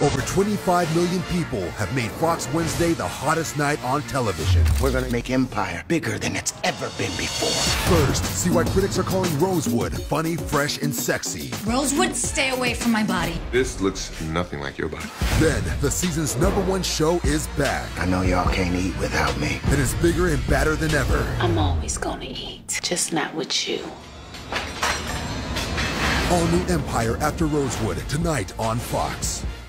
Over 25 million people have made Fox Wednesday the hottest night on television. We're gonna make Empire bigger than it's ever been before. First, see why critics are calling Rosewood funny, fresh, and sexy. Rosewood, stay away from my body. This looks nothing like your body. Then, the season's #1 show is back. I know y'all can't eat without me. And is bigger and badder than ever. I'm always gonna eat, just not with you. All new Empire after Rosewood, tonight on Fox.